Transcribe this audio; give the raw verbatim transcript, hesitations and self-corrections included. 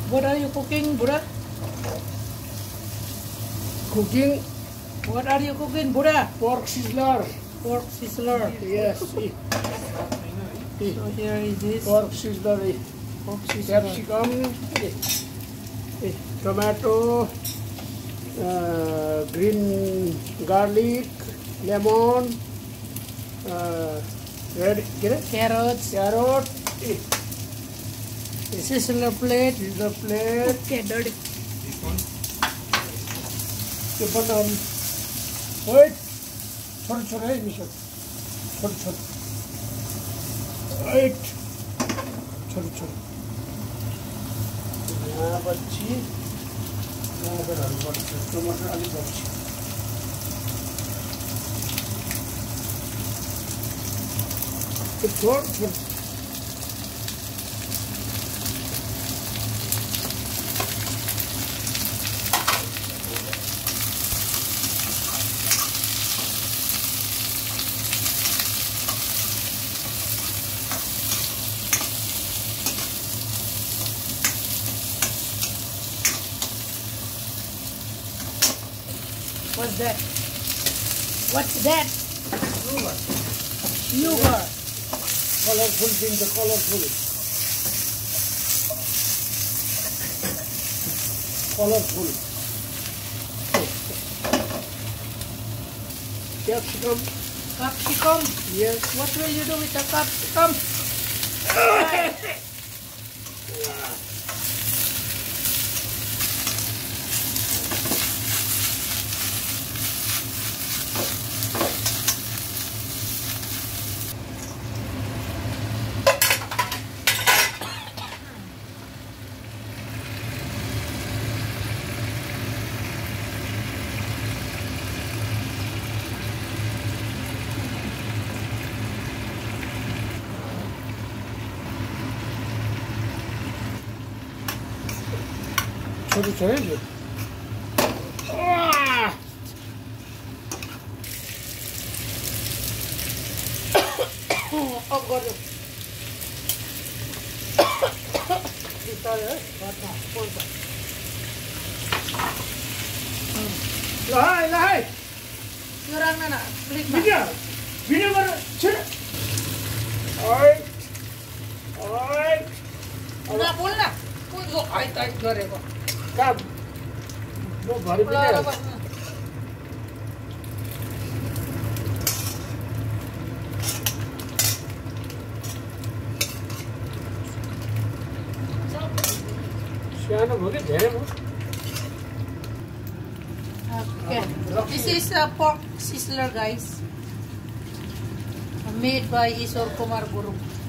What are you cooking, Buddha? Cooking. What are you cooking, Buddha? Pork sizzler. Pork sizzler. Yes. See. See. So here is this. Pork sizzler. Pork sizzler. Capsicum. See. Tomato. Uh, green garlic. Lemon. Uh, red. Get it? Carrots. Carrot. See. Sizzler plate. Sizzler plate. Okay, dirty. Banana. Wait. Chhod chhod hai Misha. Chhod chhod. Wait. Chhod chhod. यहाँ बच्ची यहाँ पर हाल बच्ची टमाटर आलू बच्ची तो छोड़ छोड़ What's that? What's that? Sugar. Sugar. Colorful thing, the colorful. Colorful. Capsicum. Capsicum. Yes. What will you do with the capsicum? छोटे छोटे अब गर्नु लहाई लहाई यो राख्न न प्लेटमा भिडियो भिडियो गरेर छिर ओइ ओइ न बोल न कुन जो आइ ताइ गरेको काम म भरि लगाएर भिडियो बस्नु सानो भयो कि धेरै भयो Okay. This is a pork sizzler, guys, made by Isor Kumar Guru.